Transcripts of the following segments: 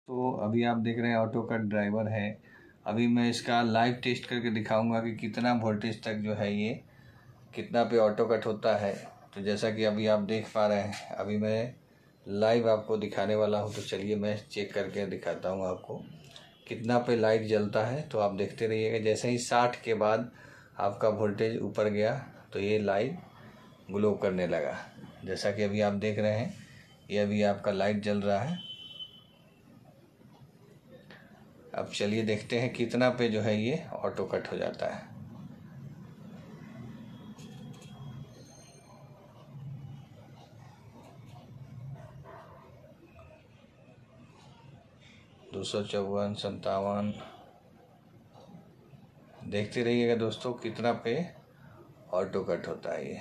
तो अभी आप देख रहे हैं ऑटो कट ड्राइवर है। अभी मैं इसका लाइव टेस्ट करके दिखाऊंगा कि कितना वोल्टेज तक जो है ये कितना पे ऑटो कट होता है। तो जैसा कि अभी आप देख पा रहे हैं, अभी मैं लाइव आपको दिखाने वाला हूं। तो चलिए मैं चेक करके दिखाता हूं आपको कितना पे लाइट जलता है। तो आप देखते रहिएगा। जैसे ही 60 के बाद आपका वोल्टेज ऊपर गया तो ये लाइट ग्लो करने लगा। जैसा कि अभी आप देख रहे हैं, ये अभी आपका लाइट जल रहा है। अब चलिए देखते हैं कितना पे जो है ये ऑटो कट हो जाता है। दो 254, 57। देखते रहिएगा दोस्तों कितना पे ऑटो कट होता है ये।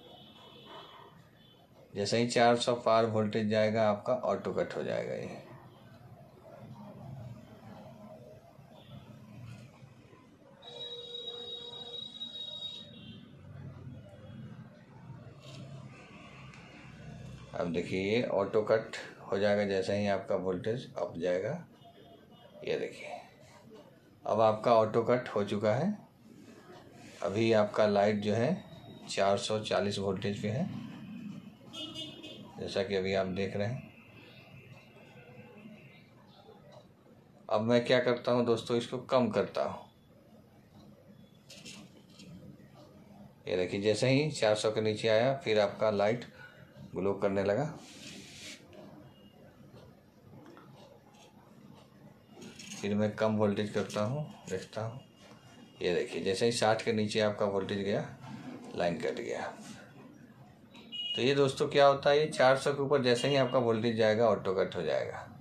जैसे ही 400 पार वोल्टेज जाएगा आपका ऑटो कट हो जाएगा ये। अब देखिए ये ऑटो कट हो जाएगा जैसे ही आपका वोल्टेज अप जाएगा। ये देखिए अब आपका ऑटो कट हो चुका है। अभी आपका लाइट जो है 440 वोल्टेज पे है, जैसा कि अभी आप देख रहे हैं। अब मैं क्या करता हूं दोस्तों, इसको कम करता हूं। ये देखिए जैसे ही 400 के नीचे आया फिर आपका लाइट ग्लो करने लगा। फिर मैं कम वोल्टेज करता हूँ, देखता हूँ। ये देखिए जैसे ही 60 के नीचे आपका वोल्टेज गया, लाइन कट गया। तो ये दोस्तों क्या होता है, ये 400 के ऊपर जैसे ही आपका वोल्टेज जाएगा ऑटो कट हो जाएगा।